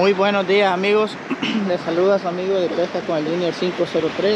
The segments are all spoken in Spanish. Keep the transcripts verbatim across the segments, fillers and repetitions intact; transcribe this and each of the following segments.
Muy buenos días, amigos. Les saluda su amigo de pesca con el Junior cinco cero tres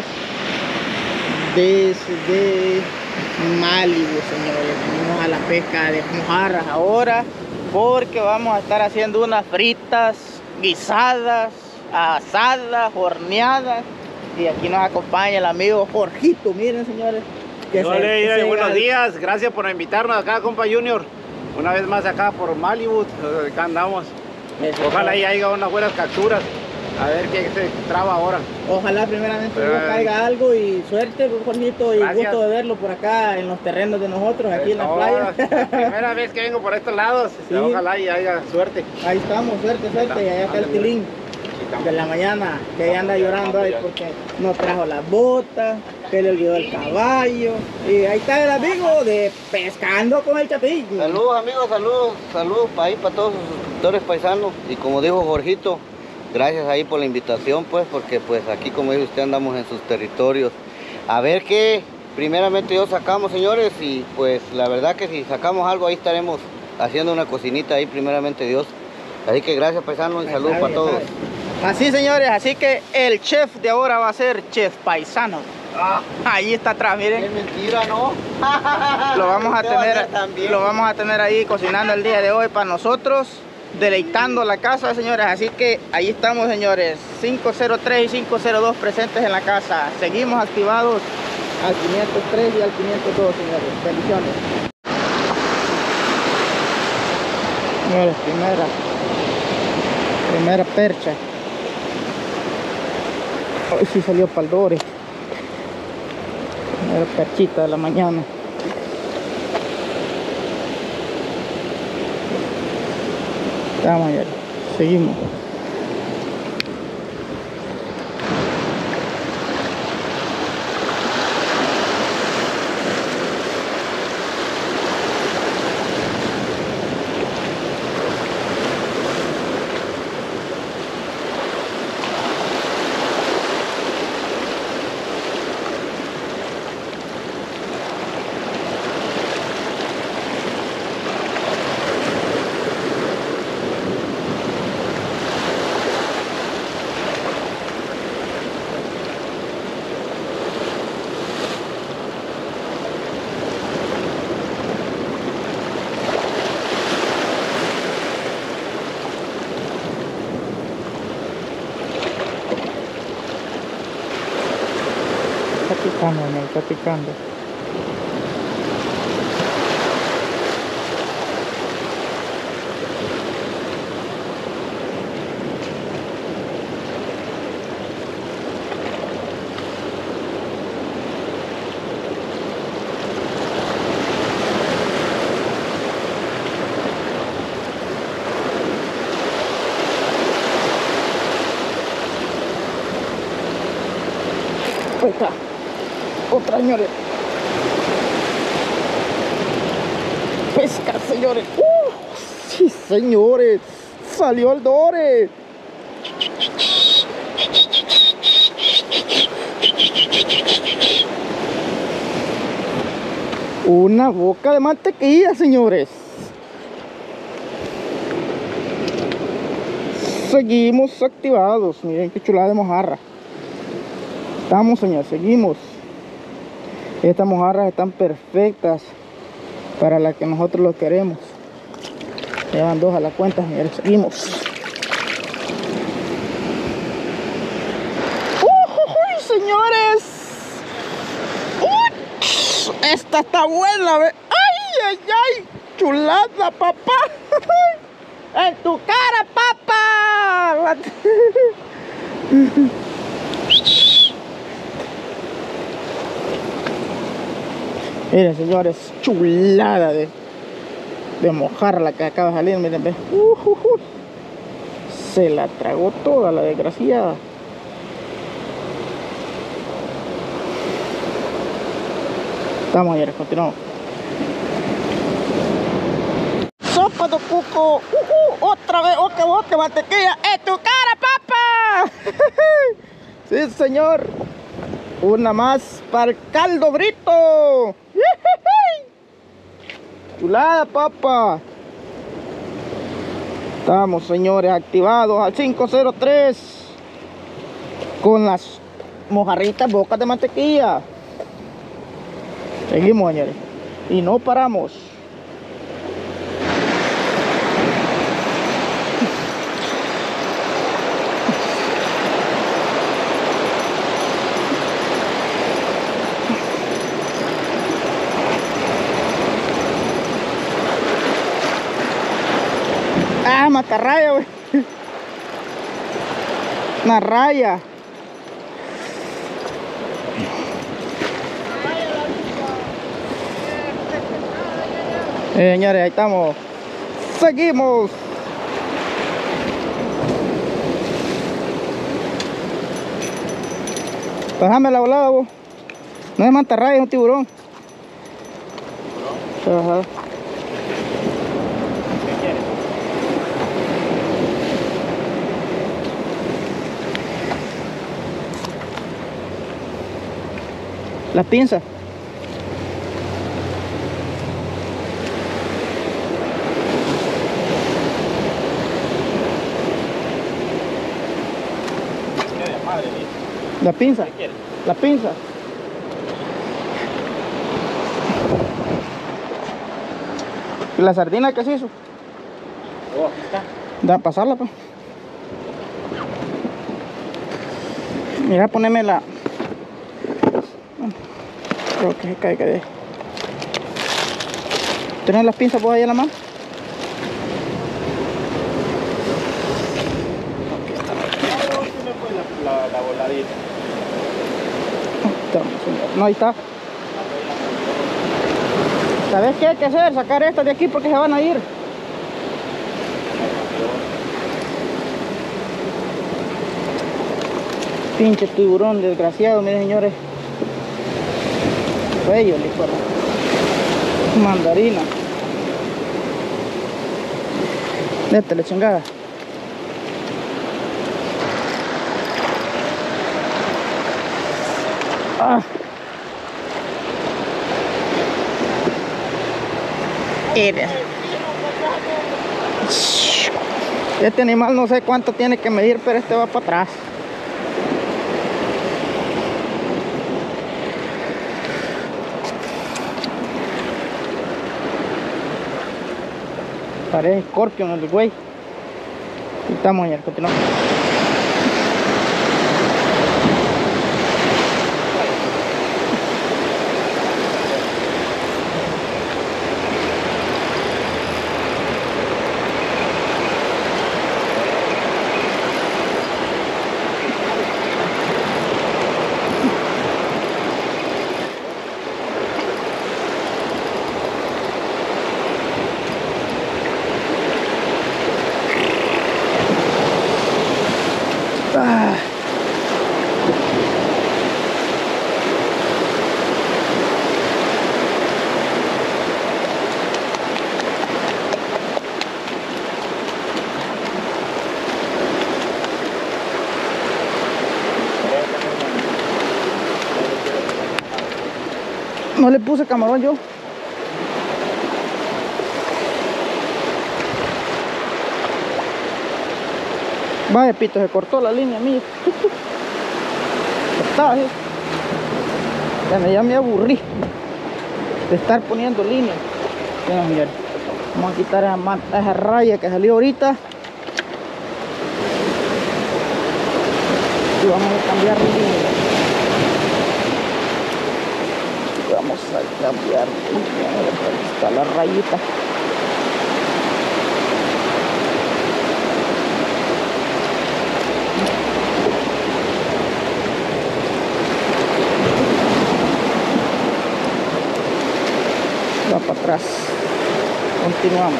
desde Malibu, señores. Venimos a la pesca de mojarras ahora porque vamos a estar haciendo unas fritas, guisadas, asadas, horneadas. Y aquí nos acompaña el amigo Jorgito. Miren, señores. Que Hola, se, que se buenos al... días. Gracias por invitarnos acá, compa Junior. Una vez más acá por Malibu. Acá andamos. Eso, ojalá ahí haya unas buenas capturas. A ver qué se traba ahora. Ojalá primeramente Pero, no caiga algo y suerte, Jorgito, y gracias. Gusto de verlo por acá en los terrenos de nosotros, aquí en la No, playa. Primera vez que vengo por estos lados. Sí. Ojalá y haya suerte. Ahí estamos, suerte, suerte. Y allá está el Tilín de la mañana, que ahí anda llorando ahí porque no trajo las botas, que le olvidó el caballo. Y ahí está el amigo de Pescando con el Chapín. Saludos, amigos, saludos, saludos para ahí, para todos sus suscriptores paisanos. Y como dijo Jorgito, gracias ahí por la invitación, pues, porque pues aquí, como dice usted, andamos en sus territorios. A ver qué, primeramente Dios, sacamos, señores, y pues la verdad que si sacamos algo, ahí estaremos haciendo una cocinita ahí, primeramente Dios. Así que gracias, paisanos, y saludos para todos. Así, señores, así que el chef de ahora va a ser Chef Paisano. Ah, ahí está atrás, miren. Es mentira, ¿no? Lo vamos a tener, lo vamos a tener ahí cocinando el día de hoy para nosotros, deleitando la casa, señores. Así que ahí estamos, señores, cinco cero tres y cinco cero dos presentes en la casa. Seguimos activados al quinientos tres y al quinientos dos, señores. Bendiciones. Señores, primera, primera percha. Hoy sí salió para el dore. Primera perchita de la mañana. Vamos allá, seguimos. Está picando, me está picando. Ahí está. Otra, señores. Pesca, señores. Uh, sí, señores. Salió el dore. Una boca de mantequilla, señores. Seguimos activados. Miren qué chulada de mojarra. Estamos, señores, seguimos. Estas mojarras están perfectas para las que nosotros lo queremos. Llevan dos a la cuenta, señores. Seguimos. ¡Uy, señores! ¡Uy! Esta está buena, ¿ve? ¡Ay, ay, ay! ¡Chulada, papá! ¡En tu cara, papá! Miren, señores, chulada de, de mojarra la que acaba de salir. Miren, ve. Uh, uh, uh. Se la tragó toda la desgraciada. Estamos, señores, continuamos. Sopa de cuco. Uh, uh, otra vez, otra boca, mantequilla. ¡En tu cara, papá! Sí, señor. Una más para el caldo brito. Chulada, papa. Estamos, señores, activados al cinco cero tres con las mojarritas bocas de mantequilla. Seguimos, señores, y no paramos. Ah, matarraya, güey. Una raya. Eh, señores, ahí estamos. Seguimos. Bájame la volada, vos. No es mantarraya, es un tiburón. Ajá. Las pinzas. La pinza. La pinza. ¿Y la sardina qué se hizo? Oh, aquí está. Da, pasarla, pues. Mira, poneme la... Creo que se caiga de... ¿Tienes las pinzas vos ahí en la mano? La, la, la voladita. No, ahí está. ¿Sabes qué hay que hacer? Sacar estas de aquí porque se van a ir. Pinche tiburón desgraciado, miren, señores. Bello, licuado. Mandarina. Métele, chingada. Ah. Este animal no sé cuánto tiene que medir, pero este va para atrás. Parece Scorpion el güey. Y estamos ya, continuamos. Ah. No le puse camarón yo. Vaya, pito, se cortó la línea mía. Está, ¿eh? Ya, me, ya me aburrí de estar poniendo líneas. Ya, miren, vamos a quitar esa, esa raya que salió ahorita y vamos a cambiar línea. Vamos a cambiar línea. Aquí está la rayita. Va para atrás. Continuamos.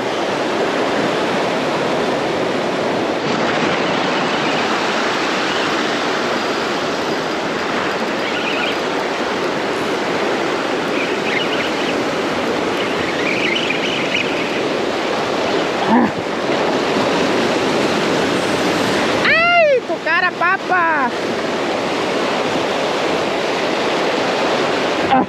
¡Ay! ¡Tu cara, papa! Ah.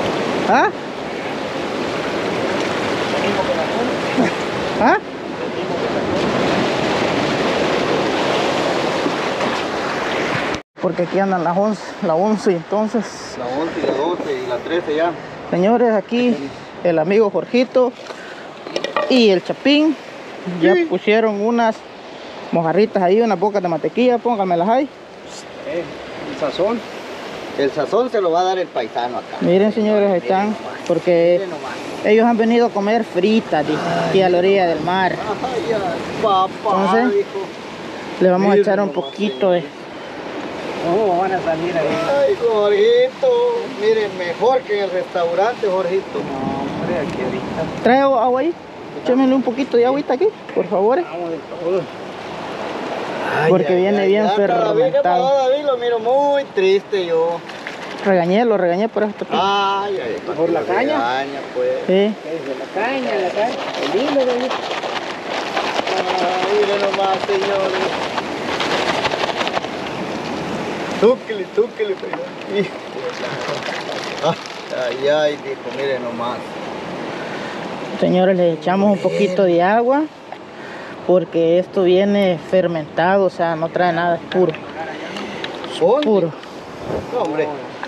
¿Ah? ¿Ah? porque aquí andan las once, la once, entonces. La once y la doce y la trece ya. Señores, aquí el amigo Jorgito y el Chapín ya sí. pusieron unas mojarritas ahí, unas bocas de mantequilla, pónganmelas ahí. Eh, el sazón. El sazón se lo va a dar el paisano acá. Miren, señores, ahí están, porque ellos han venido a comer fritas aquí a la orilla del mar. Ay, ay, papá, entonces, hijo. le vamos Miren a echar un poquito de... ¿Cómo van a salir ahí? Ay, Jorgito, miren, mejor que en el restaurante, Jorgito. No, hombre, aquí ahorita. ¿Trae agua ahí? Échamele un poquito de agüita aquí, por favor. Vamos de todo. Porque ay, viene ay, bien ay, fermentado. David, lo miro muy triste yo. Regañé, lo regañé por esto. Ay, ay, por la caña. Regaña, pues. Sí. La caña, la caña. El hilo, David. Ay, miren nomás, señores. Túquele, túquele, pero... Ay, ay, dijo, miren nomás. Señores, le echamos un poquito de agua porque esto viene fermentado, o sea, no trae nada, es puro. Es puro. No, hombre.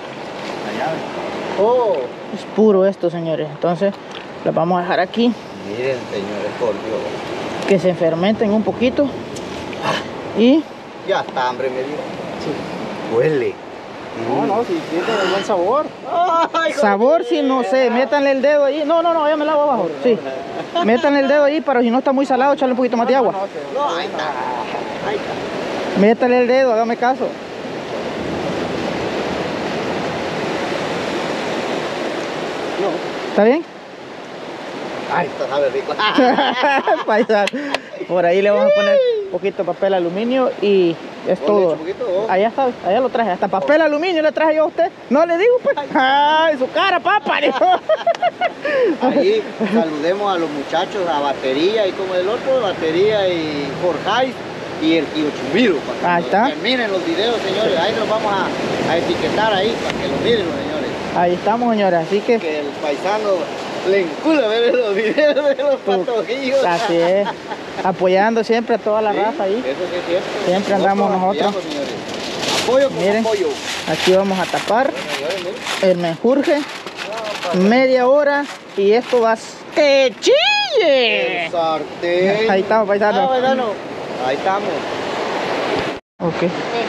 Oh. Es puro esto, señores. Entonces, lo vamos a dejar aquí. Miren, señores, por Dios. Que se fermenten un poquito. Y... ya está, hambre, me dio. Sí. Huele. No, no, si tiene buen sabor. Ay, sabor, si no sé, métanle el dedo ahí. No, no, no, ya me lavo abajo. Sí. Métanle el dedo ahí, pero si no está muy salado, echarle un poquito más de agua. No, ahí está. Ahí está. Métale el dedo, hágame caso. No. ¿Está bien? Ay, esto sabe rico. Paisano. Por ahí le vamos a poner un poquito de papel aluminio y es todo. Allá está, allá lo traje. Hasta papel aluminio le traje yo a usted. No le digo, pues. Ay, su cara, papá. Ahí saludemos a los muchachos, a Batería y como el otro, Batería y Jorge y el tío Chumiro. Ahí está. Miren los videos, señores. Ahí nos vamos a, a etiquetar ahí para que los miren, señores. Ahí estamos, señores. Así que... que el paisano le encula ver los videos de los patojillos. Así es. Apoyando siempre a toda la sí, raza ahí. Eso sí es cierto. Siempre andamos nosotros. Apoyamos, apoyo con miren, apoyo. Aquí vamos a tapar bueno, el menjurje. No, media hora y esto va a... ¡que chille! El sartén. Ahí estamos, paisano. Ah, paisano. Ahí estamos. Ok.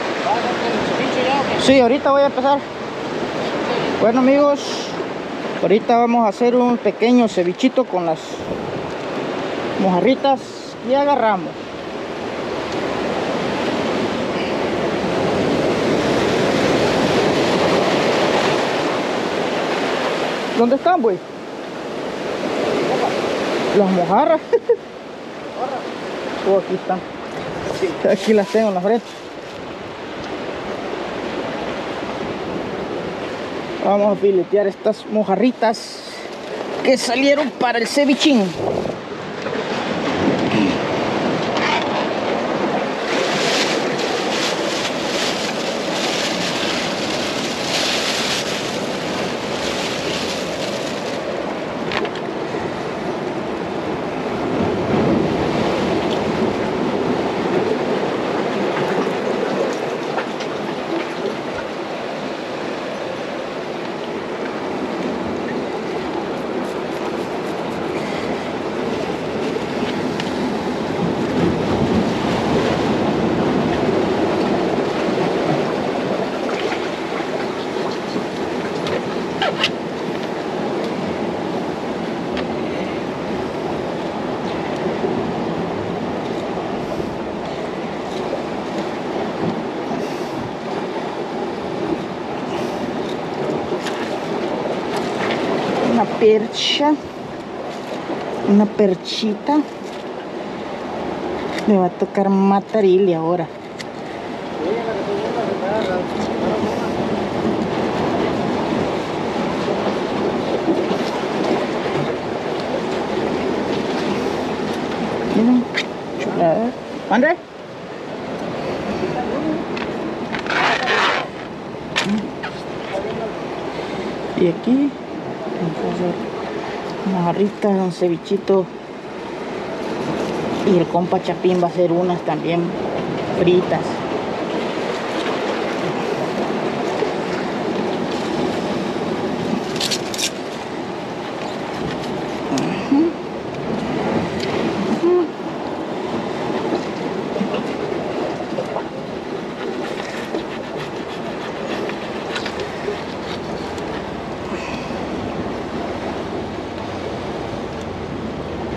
Sí, ahorita voy a empezar. Bueno, amigos, ahorita vamos a hacer un pequeño cevichito con las mojarritas y agarramos. ¿Dónde están, güey? Las mojarras. Oh, aquí están. Aquí las tengo en la frente. Vamos a filetear estas mojarritas que salieron para el cevichín. Una percha, una perchita. Me va a tocar matarile ahora. Miren, chulada. ¿André? Y aquí vamos a hacer mojarritas, un cevichito. Y el compa Chapín va a hacer unas también fritas.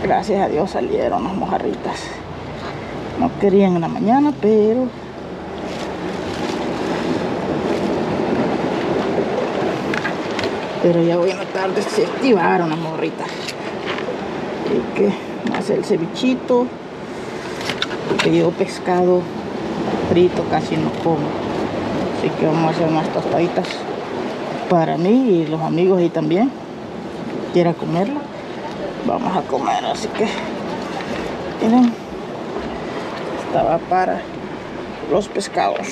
Gracias a Dios salieron las mojarritas. No querían en la mañana, pero pero ya hoy en la tarde se activaron las mojarritas. Y que vamos a hacer el cevichito, porque yo pescado frito casi no como, así que vamos a hacer unas tostaditas para mí y los amigos ahí también quiera comerlo. Vamos a comer, así que miren, estaba para los pescados.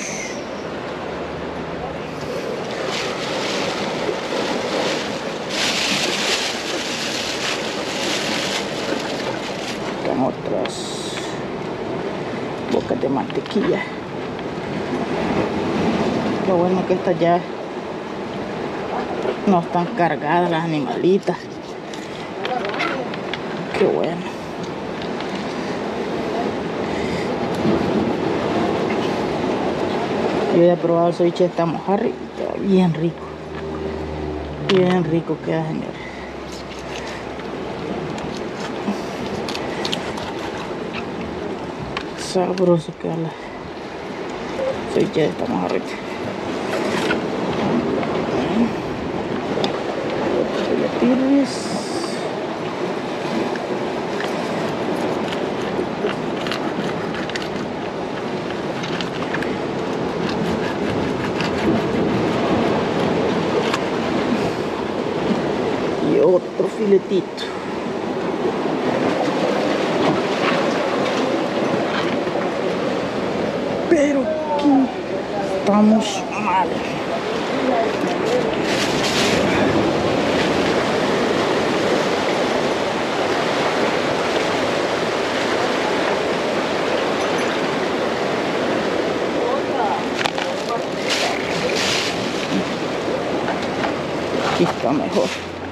Con otras bocas de mantequilla. Lo bueno que estas ya no están cargadas las animalitas. Qué bueno. Yo ya he probado el ceviche de esta mojarra y está bien rico. Bien rico queda, señores. Sabroso queda la ceviche de esta mojarrita. Filetirris. Y otro filetito. Pero aquí estamos mal. Aquí está mejor.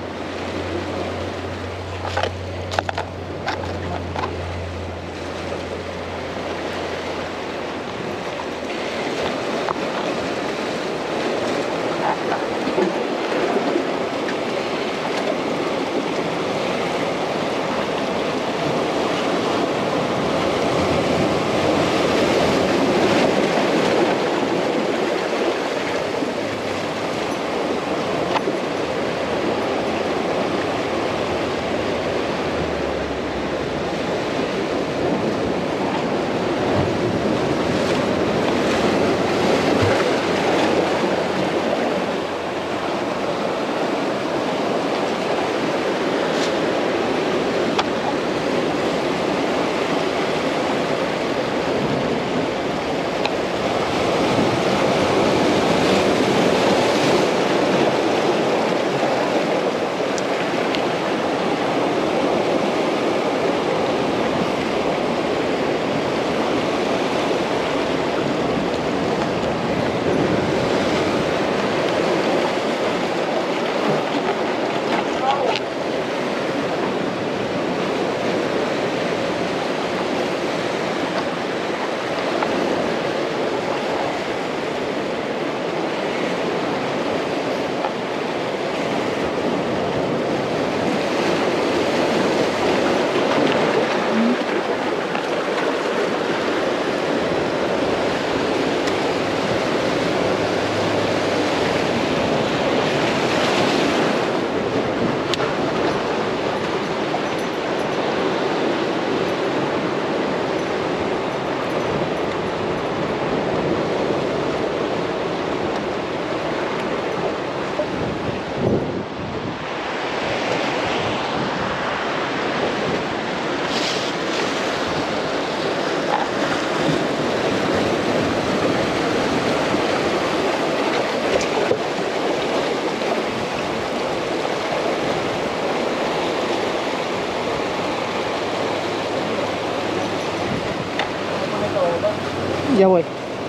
Ya voy.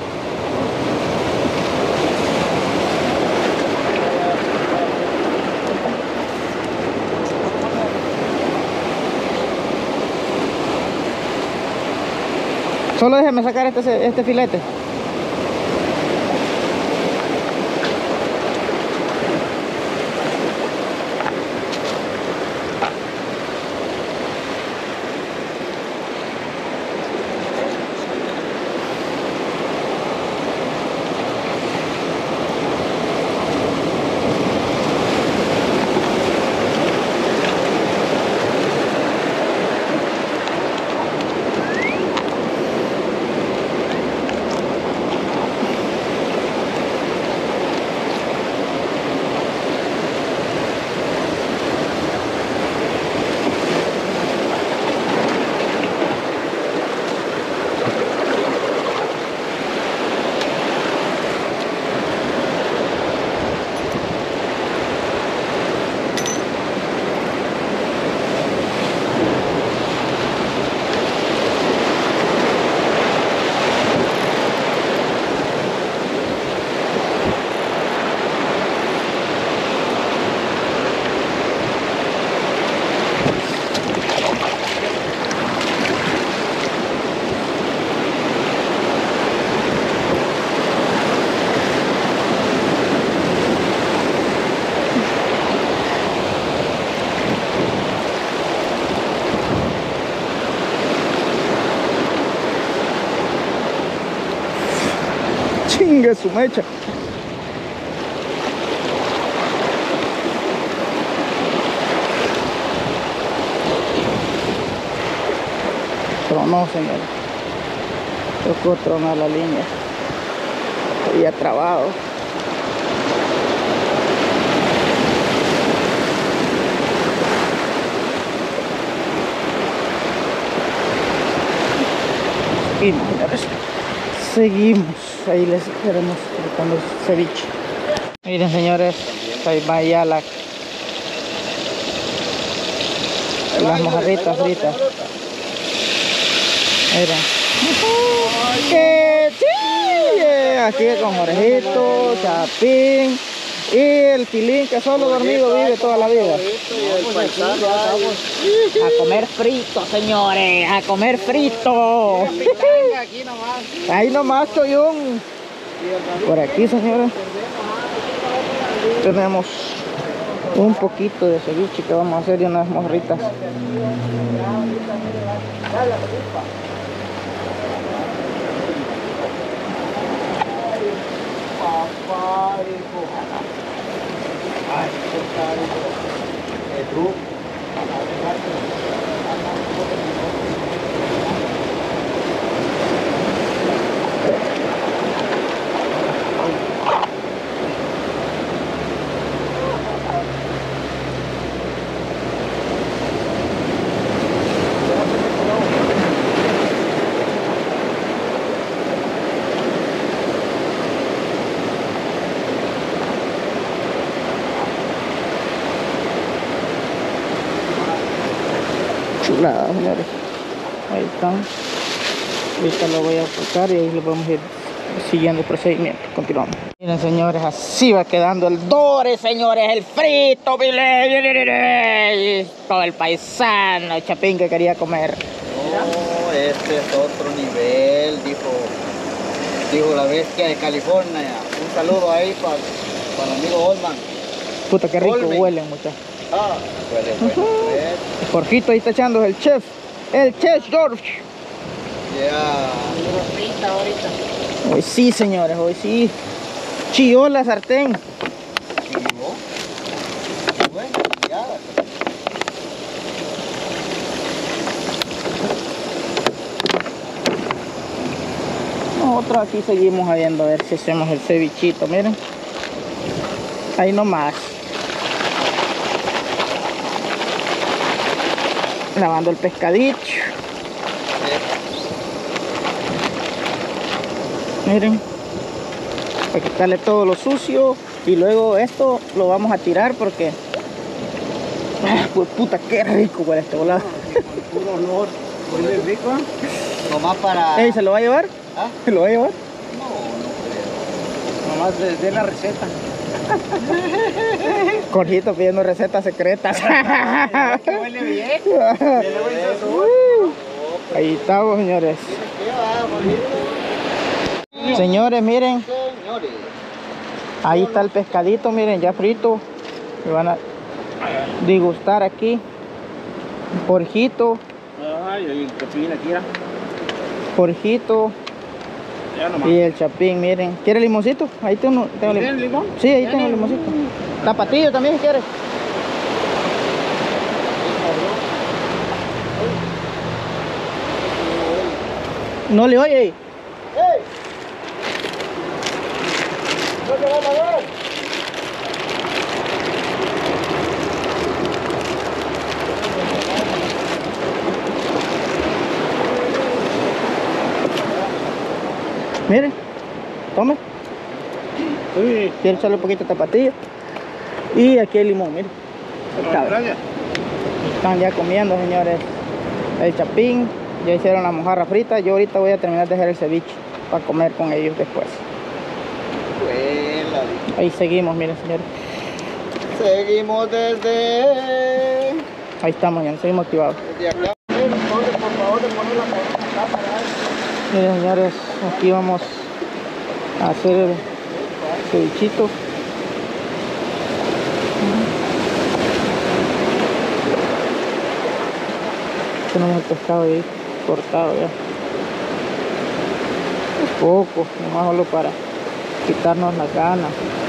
Solo déjeme sacar este, este filete. Chingue su mecha. Tronó, señor. Tocó tronar la línea. Había trabado. Y señores, seguimos. Ahí les queremos buscando ceviche. Miren, señores, ahí va ya la, las mojarritas fritas. Miren. ¡Qué chille! Aquí con Jorgito, Chapín y el Quilín, que solo dormido vive toda la vida. A comer frito, señores, a comer frito. Ahí nomás estoy un. Por aquí, señores, tenemos un poquito de ceviche que vamos a hacer de unas morritas. Chulada, señores. Ahí están. Ahorita lo voy a aplicar y ahí lo vamos a ir siguiendo el procedimiento. Continuamos. Miren, señores, así va quedando el dore, señores, el frito. Todo el paisano, el Chapín que quería comer. No, este es otro nivel, dijo, dijo la bestia de California. Un saludo ahí para pa el amigo Osman. Puta, qué rico Olmen. huelen, muchachos. Ah, huele bueno, pues. Jorgito ahí está echando el chef. El chef George. Ya. Hoy sí, señores, hoy sí. Chilló la sartén. Chivo. Bueno, ya. Nosotros aquí seguimos viendo a ver si hacemos el cevichito, miren. Ahí nomás. Lavando el pescadito. Miren, para quitarle todo lo sucio. Y luego esto lo vamos a tirar porque ah, pues puta, qué rico huele este volado. Puro olor. Huele rico. Nomás para... Ey, ¿se lo va a llevar? ¿Ah? ¿Se lo va a llevar? No, no creo. Nomás les dé la receta. Jorgito pidiendo recetas secretas. Que huele bien. Ahí estamos, señores. Señores, miren. Señores. Ahí está el pescadito, miren, ya frito. Me van a degustar aquí. Jorgito. Ay, el Chapín aquí era. Jorgito. Ya nomás. Y el Chapín, miren. ¿Quiere limoncito? Ahí tengo, tengo ¿Tienen limón? Sí, ahí tengo el limoncito. Tapatillo también, si quiere. No le oye ahí. ¿No te van a ver? Miren, tome. Uy, Quiero echarle un poquito de tapatillo. Y aquí el limón, miren. Ahí está, gracias. están ya comiendo, señores. El Chapín, ya hicieron la mojarra frita. Yo ahorita voy a terminar de hacer el ceviche para comer con ellos después. Huela. Ahí seguimos, miren, señores. Seguimos desde... Ahí estamos, ya seguimos activados. desde acá. Por favor, de poner la cámara. Miren, señores, aquí vamos a hacer el cevichito. Tenemos el pescado ahí cortado ya. Un poco, nomás solo para quitarnos las ganas.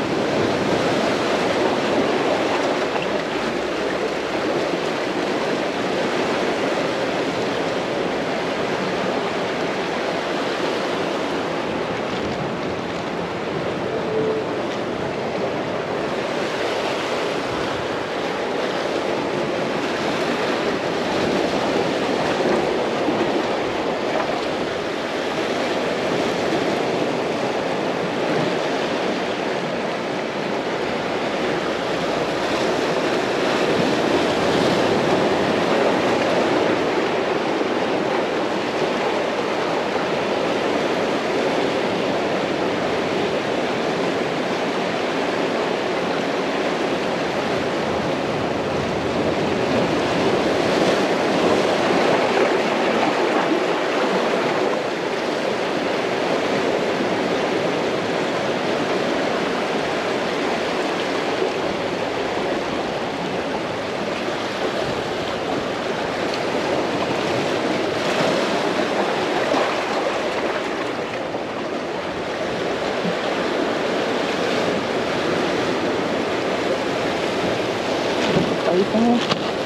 Ahí estamos.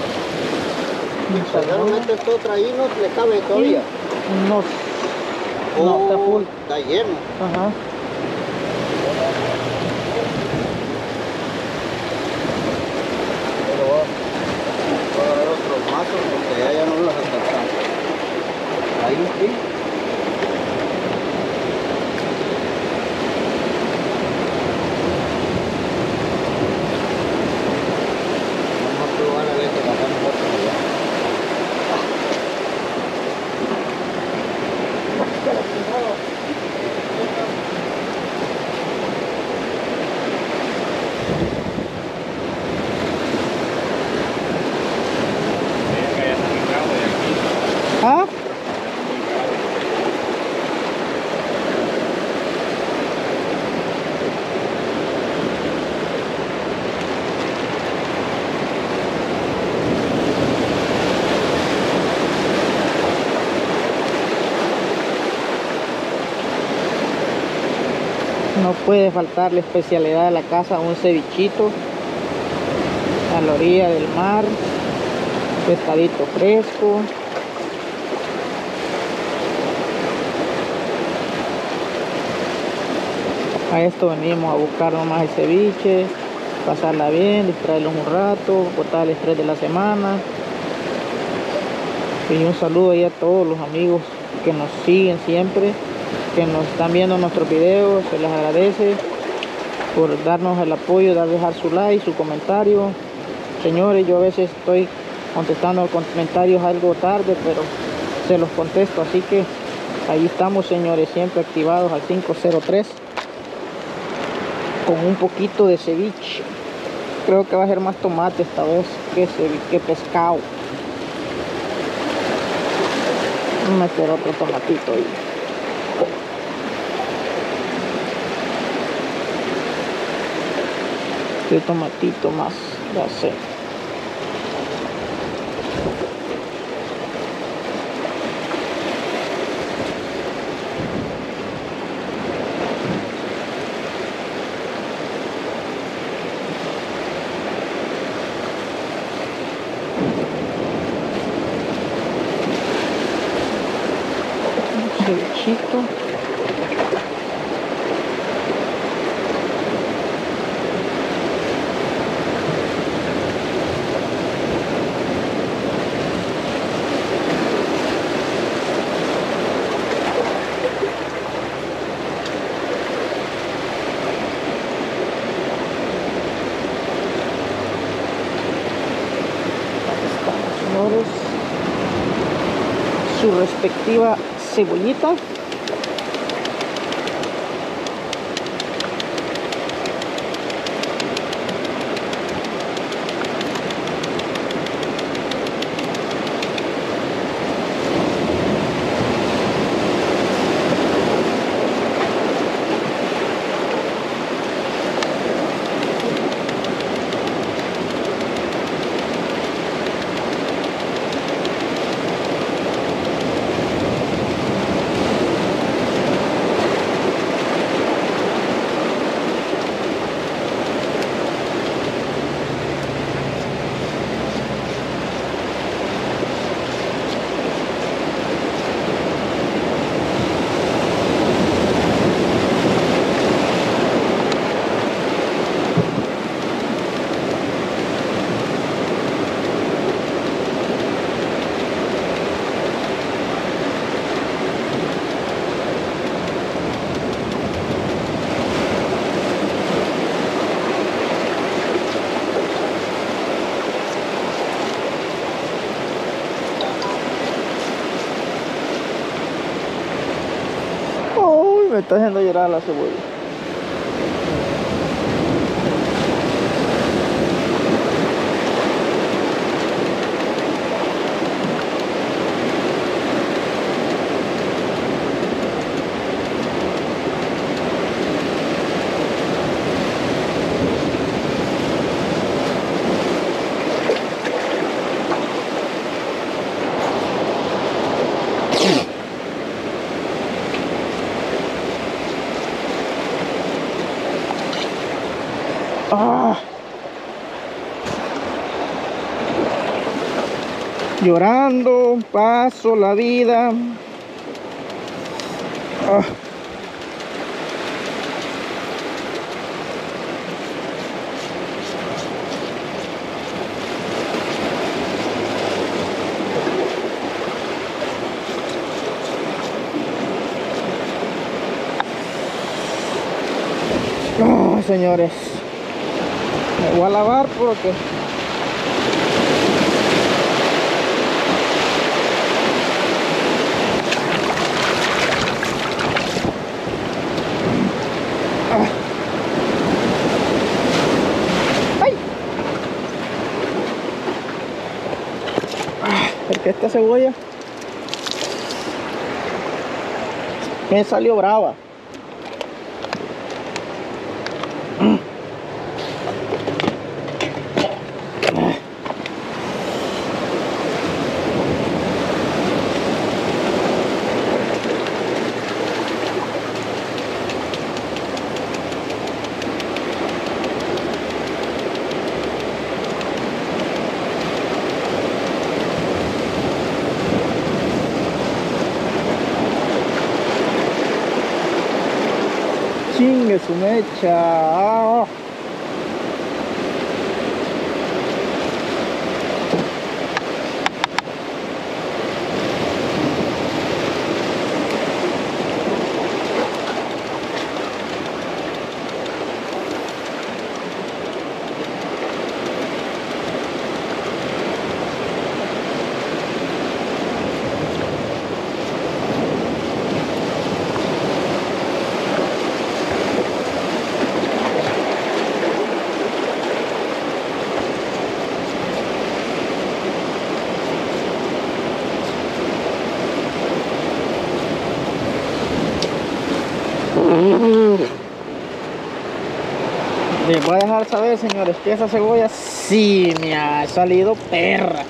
Realmente esto otra ahí no le cabe todavía. No, no, Oh, está full. Está lleno. Ajá. Pero voy a agarrar otros mazos porque ya, ya no los alcanzamos. Ahí sí. Vamos a probar a ver si sacamos otro allá. ¿Ah? No puede faltar la especialidad de la casa, un cevichito a la orilla del mar, pescadito fresco. A esto venimos a buscar nomás el ceviche, pasarla bien, distraerlos un rato, botar el estrés de la semana. Y un saludo ahí a todos los amigos que nos siguen siempre, que nos están viendo nuestros videos, se les agradece por darnos el apoyo, dar dejar su like, su comentario. Señores, yo a veces estoy contestando comentarios algo tarde, pero se los contesto, así que ahí estamos, señores, siempre activados al cinco cero tres con un poquito de ceviche. Creo que va a ser más tomate esta vez que, ceviche, que pescado. Voy a meter otro tomatito ahí. Este tomatito más, ya sé. Cevichito. Señores, su respectiva cebollita. Me está haciendo llorar la cebolla. Ah. Llorando, paso la vida. Ah. Oh, señores, me voy a lavar porque ah. ¡Ay! Ah, porque esta cebolla me salió brava. Chingue su mecha. Ah. Les voy a dejar saber, señores, que esa cebolla sí me ha salido perra.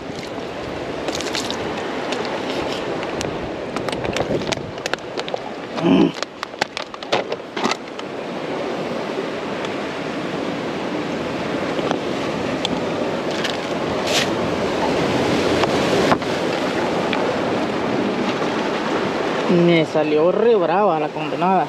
Mm. Me salió re brava la condenada.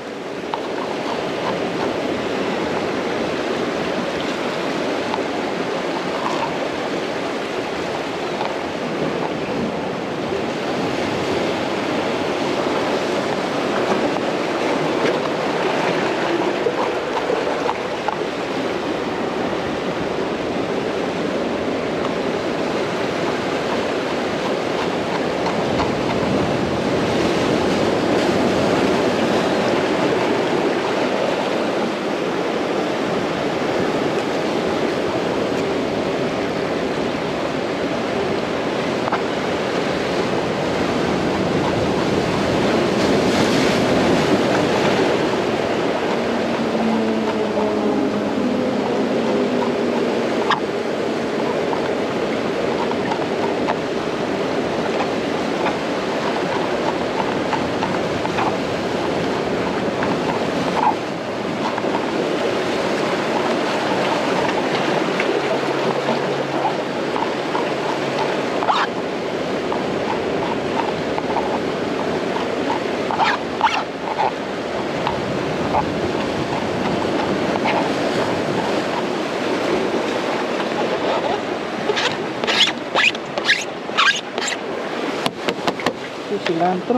Cilantro.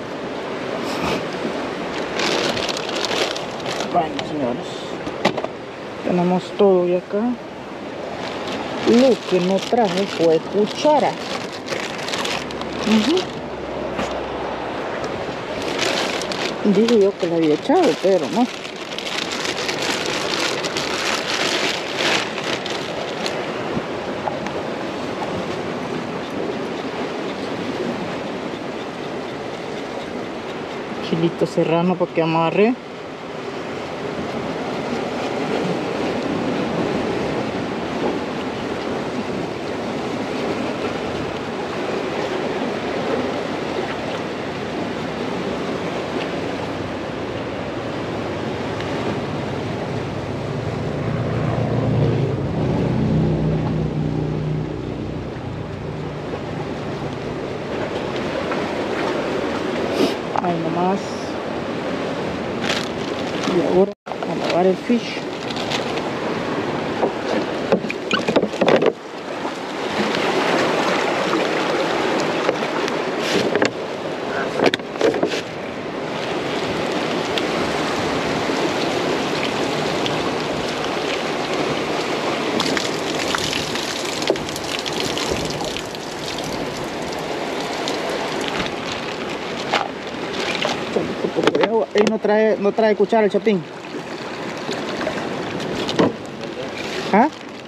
Bueno, señores, tenemos todo y acá. Lo que no traje fue cuchara. Uh-huh. Dije yo que le había echado, pero no. Chilito serrano para que amarre. Ahí nomás. Y ahora a lavar el fish. Ahí no trae, no trae cuchara el chapín. ¿Ah?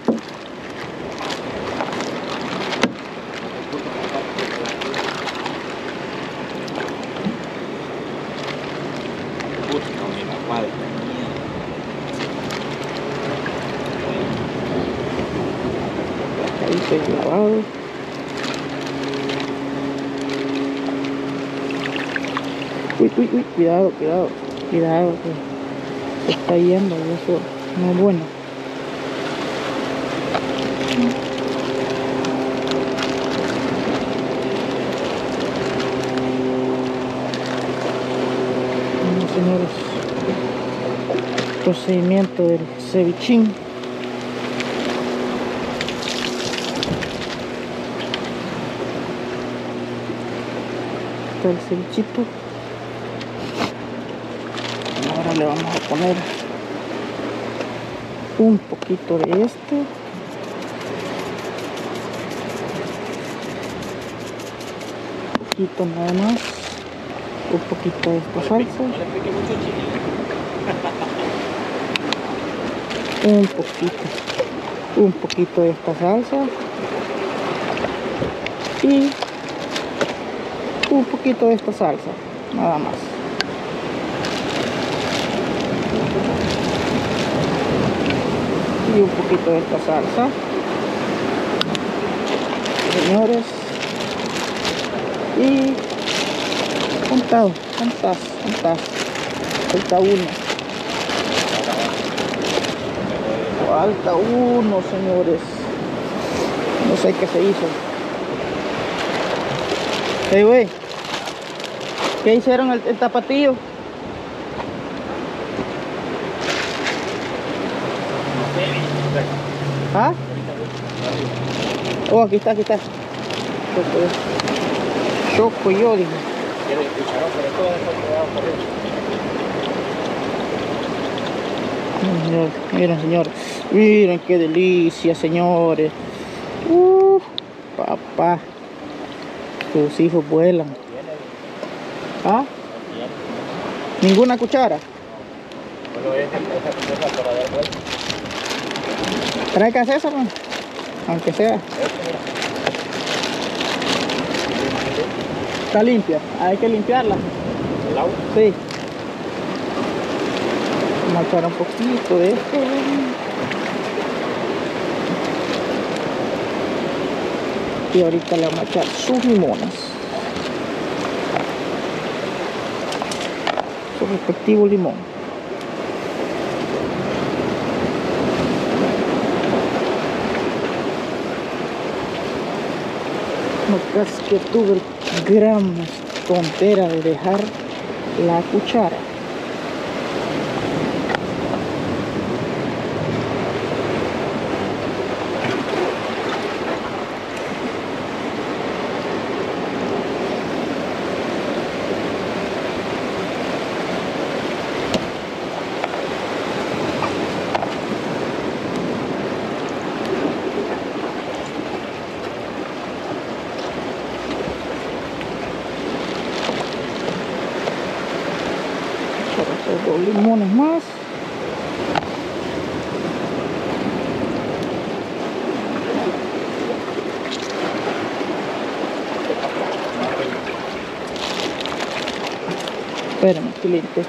Ahí se ha lavado. Uy, uy, uy, cuidado, cuidado, cuidado, que se está yendo y eso no es bueno. Bueno, señores, procedimiento del cevichín. Está el cevichito. Ahora le vamos a poner un poquito de este, un poquito nada más, un poquito de esta salsa, un poquito, un poquito de esta salsa y un poquito de esta salsa, nada más. Y un poquito de esta salsa, señores, y contado, contas, contas, falta uno, falta uno, señores, no sé qué se hizo. Hey, güey, ¿qué hicieron el, el tapatío? ¿Ah? Oh, aquí está, aquí está. Choco yo, dije. Miren, miren, señores. Miren qué delicia, señores. Uh, papá. Tus hijos vuelan. ¿Ah? ¿Ninguna cuchara? ¿Trae que hacer eso, man? Aunque sea. Está limpia, hay que limpiarla. ¿El agua? Sí. Vamos a echar un poquito de esto. Y ahorita le vamos a echar sus limones. Su respectivo limón. No creas que tuve gran tontera de dejar la cuchara. Estos dos limones más. Espérame, cliente.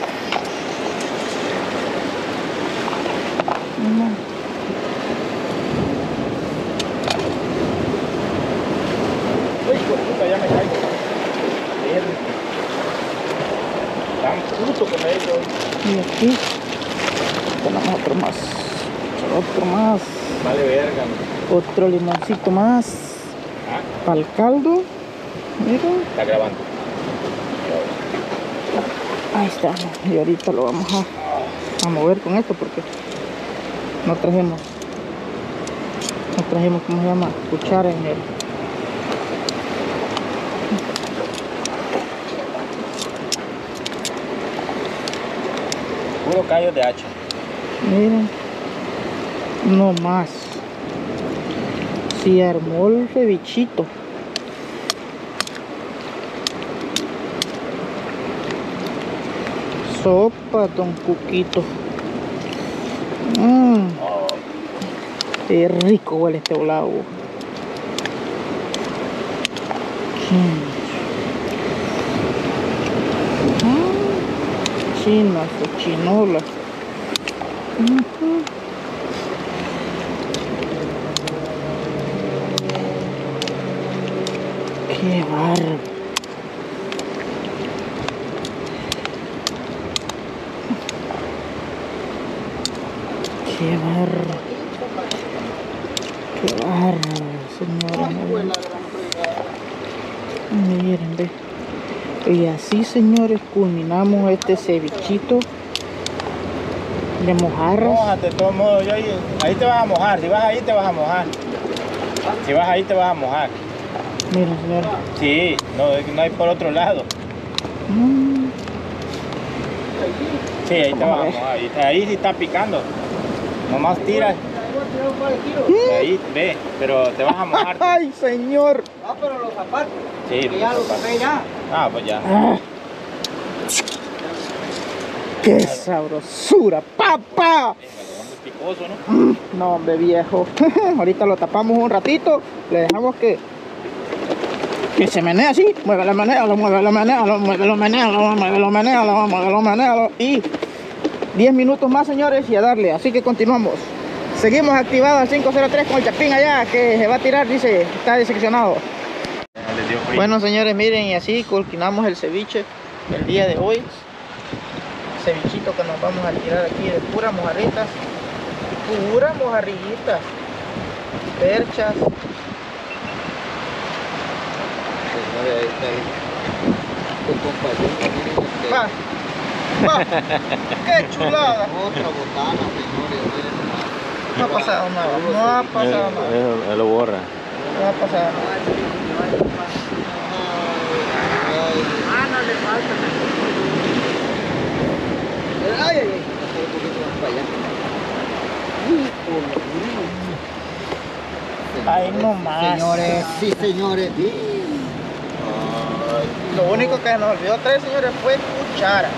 Uy, por puta, ya me caigo. Tan puto que me he hecho hoy. Y aquí tenemos otro más. Otro más. Vale verga. Otro limoncito más. Ah, Para el caldo. Mira. está grabando. Ahí está. Y ahorita lo vamos a, a mover con esto porque no trajimos. No trajimos, ¿cómo se llama? Cuchara en el. Puro callo de hacha. Miren. No más. Se armó el cevichito. Sopa, don Cuquito. Mmm. Oh, Qué rico huele este volado. Mm. Chinas o chinolas. Uh-huh. Qué bárbaro. Qué bárbaro. Qué bárbaro, señores. Miren, ve. Y así, señores, culminamos este cevichito de mojarras. Mójate, de todos modos, yo ahí, ahí te vas a mojar. Si vas ahí, te vas a mojar. Si vas ahí, te vas a mojar. Miren, señores. Sí, no, no hay por otro lado. Mm. Sí, ahí te Vamos vas a a ver. mojar. Ahí, ahí sí está picando. Nomás tiras. De ahí, ve, pero te vas a mojar. ¡Ay, señor! Ah, pero los zapatos, Sí, que ya los papá. tapé ya. Ah, pues ya. Ah. ¡Qué sabrosura, papá! Muy picoso, ¿no? Mm, No, hombre, viejo. Ahorita lo tapamos un ratito. Le dejamos que que se menee así. Muévelo, menéalo, muévelo, menéalo, muévelo, menéalo, muévelo, menéalo, muévelo, menéalo. Y diez minutos más, señores, y a darle. Así que continuamos. Seguimos activados al cinco cero tres con el chapín allá, que se va a tirar, dice, está diseccionado. Les dio frío. Bueno, señores, miren, y así culminamos el ceviche el día de hoy. Cevichito que nos vamos a tirar aquí de puras mojarritas. Puras mojarrillitas. Perchas. Señores, ahí está ahí. Tu compañero, miren este, Va. Va. ¡Qué chulada! otra botana, señores, miren nomás. No ha pasado nada, no ha pasado nada, Él lo borra. no ha pasado nada. Ah, no le falta. Ay, ay, ay. Un poquito más para allá. Ay, no más. Señores, sí, señores. Sí. Lo único que nos olvidó traer, señores, fue cuchara.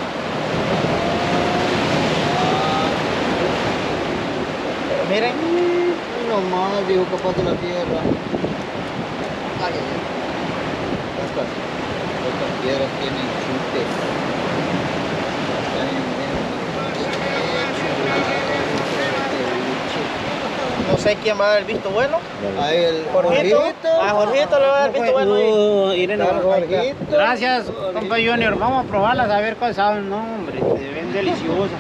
Pero miren, No más, dijo capaz de la tierra. Ay, ay, ay. Estas, estas piedras tienen chutes. Ay, no sé quién va a dar el visto bueno. Ahí el Jorgito. A Jorgito le va a dar el visto bueno ahí. Irene, Jorgito. Gracias, compa Junior. Vamos a probarlas a ver cuál saben. No, hombre, se ven deliciosas.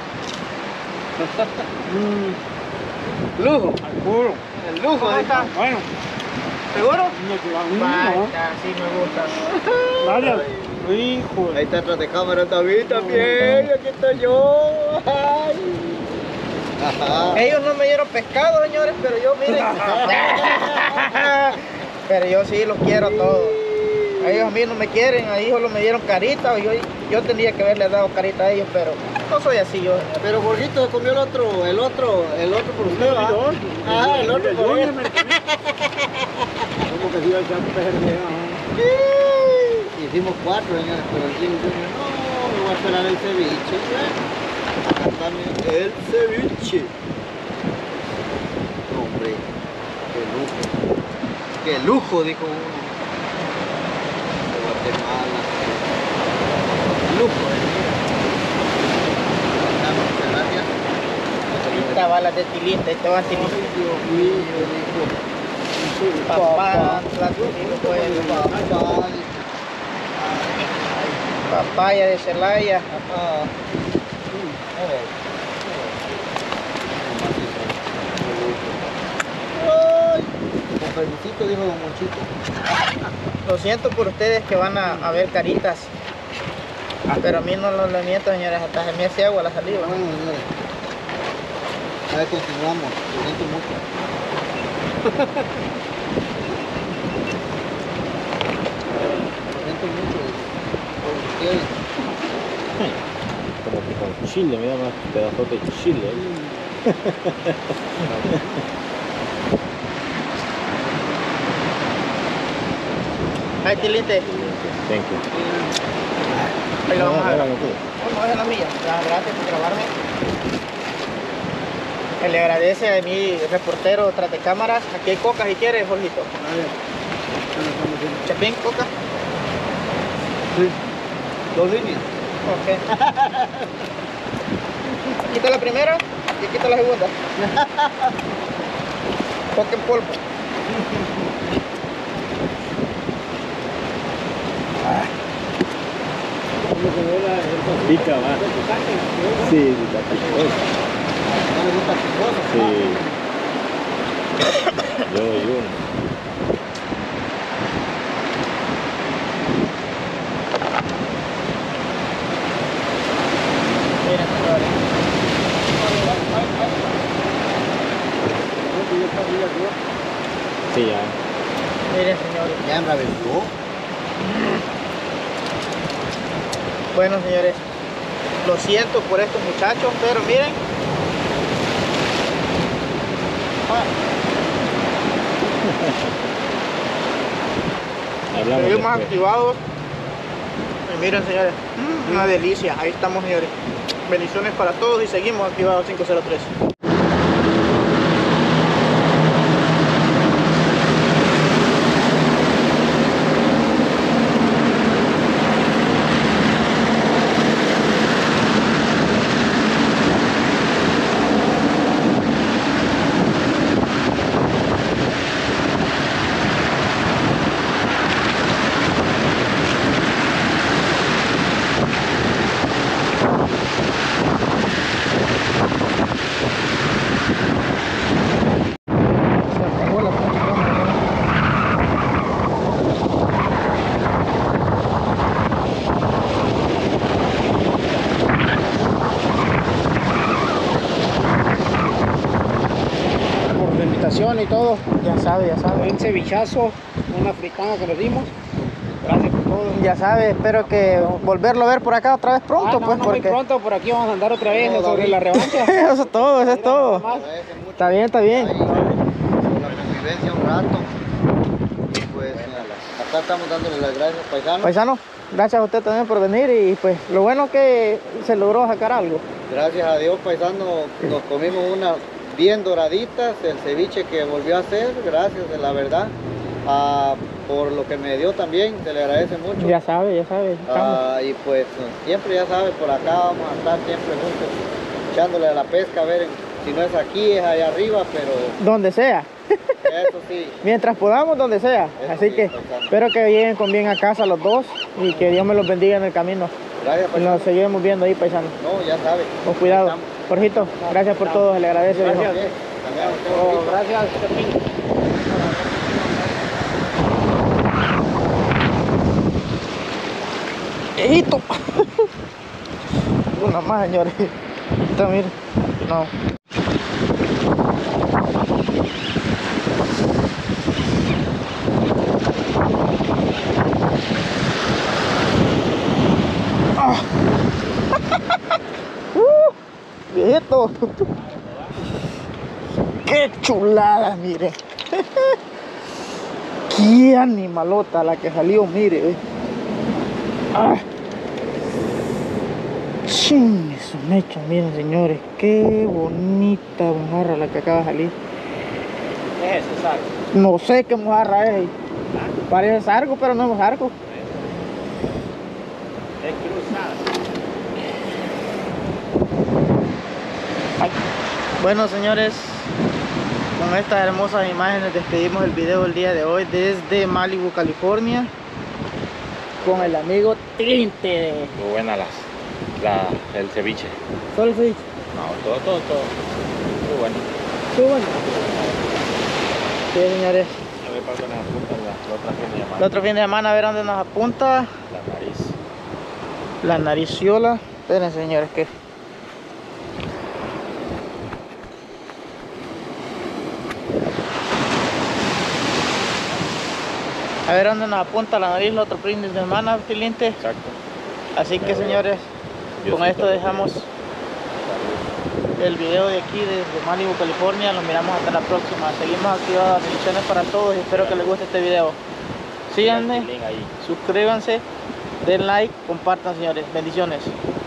Mm, Lujo. al puro. El lujo. ¿Cómo ahí. está? Bueno, ¿Seguro? no te va Vaya, sí me gusta. Gracias. Hijo. Ahí está atrás de cámara David también. Aquí estoy yo. Ay. Ajá. Ellos no me dieron pescado, señores, pero yo, miren. Pero yo sí los quiero a todos. Ellos a mí no me quieren, a ellos me dieron carita. Yo, yo tendría que haberle dado carita a ellos, pero no soy así yo, señor. Pero Jorgito se comió el otro, el otro, el otro por usted, ¿va? Ah, el otro por él. Como que si iba a echar perder. Hicimos cuatro, señores, pero el Jimmy Junior, no, me voy a esperar el ceviche. Acá está mi- el ceviche. Hombre, qué lujo. Qué lujo, dijo uno. De Guatemala. Lujo, eh. Acá, muchas gracias. Esta balas de tilita, esta va tilita. Dios mío, dijo. Papá, pues, Papá. papaya de Celaya. Papá. Ay, con permisito, dijo Don Monchito. Lo siento por ustedes que van a, a ver caritas. Pero a mí no lo le miento, señores, hasta se me hace agua la saliva. Bueno, señores. A ver, continuamos. Lo siento mucho. Lo siento mucho por ustedes. Como que con chile, mira más pedazos de chile. Ay, tilite. Thank you. Ahí lo vamos a ver. Hágalo tú. No, no es la mía. Gracias por grabarme. Que le agradece a mi reportero tras de cámaras. Aquí hay coca si quieres, Jorgito. A ver. ¿Qué nos estamos haciendo? Chapín, coca. Sí. Dos líneas. Ok. Quita la primera y quita la segunda. Coca en polvo. Pica, va. Sí, pica, picoso. ¿No le gusta picoso? Sí. Yo y uno. Miren, señores. Sí, ya. Miren, señores. Ya embravecó. Bueno, señores, lo siento por estos muchachos, pero miren. Hablamos Seguimos después. activados. Y miren, señores, una delicia. Ahí estamos, señores. Bendiciones para todos y seguimos activados cinco cero tres. Y todo, Ya sabe, ya sabe. un cevichazo, una fricana que nos dimos. Gracias por todo. Ya sabe, espero que volverlo a ver por acá otra vez pronto, Ah, no, pues, no, porque muy pronto, por aquí vamos a andar otra vez No, sobre David. la revancha. eso es todo, eso es todo. Agradece mucho. Está bien, está bien. Ahí, por la convivencia un rato. Y pues acá estamos dándole las gracias, paisanos. Paisano, gracias a usted también por venir y pues lo bueno es que se logró sacar algo. Gracias a Dios, paisano, nos comimos unas bien doraditas, el ceviche que volvió a hacer, gracias de la verdad. Ah, por lo que me dio también, se le agradece mucho. Ya sabe, ya sabe. estamos. Ah, y pues siempre ya sabe, por acá vamos a estar siempre juntos, echándole a la pesca, a ver si no es aquí, es allá arriba, pero Donde sea, eso sí. mientras podamos, donde sea. Eso Así sí, que paisano. espero que lleguen con bien a casa los dos y que Dios me los bendiga en el camino. Gracias, Y paisano. nos seguimos viendo ahí, paisano. No, ya sabe. Con cuidado. Ahí estamos. Jorgito, gracias por todo, se le agradece. viejo. Gracias. También a usted, Oh, Jorgito. gracias, Chapín. Viejito. Una más, señores. Está, mire. No. Ah. Uh, viejito. Qué chulada, mire. Qué animalota la que salió, mire. Ah. Chin, eso mecha, miren señores, qué bonita mojarra la que acaba de salir. ¿Qué es eso, Sargo? No sé qué mojarra es. ¿Ah? Parece sargo, pero no es sargo. Es cruzada. Ay. Bueno señores, con estas hermosas imágenes despedimos el video del día de hoy desde Malibu, California, con el amigo Tinte. Muy buena las, la, el ceviche. ¿Solo el ceviche? No, todo, todo, todo. Muy bueno. Muy bueno. Sí señores. A ver para que nos apuntan la, la otra fin de El semana. otro fin de semana a ver dónde nos apunta. La nariz. La nariciola. Esperen señores que... A ver dónde nos apunta la nariz el otro fin de semana, Filinte. Exacto. Así que señores, Diosito con esto te dejamos el video de aquí desde Malibu, California. Nos miramos hasta la próxima. Seguimos activadas. Bendiciones para todos y espero que les guste este video. Síganme, Link ahí. suscríbanse, den like, compartan señores. Bendiciones.